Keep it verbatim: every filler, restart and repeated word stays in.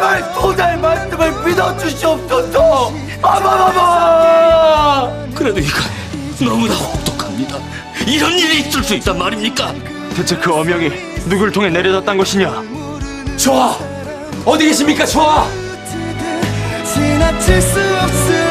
제발 도달 말씀을 믿어주시옵소서. 아바바바. 그래도 이건 너무나 혹독합니다. 이런 일이 있을 수 있단 말입니까? 대체 그 어명이 누굴 통해 내려졌단 것이냐? 좋아. 어디 계십니까, 좋아. 지나칠 수 없을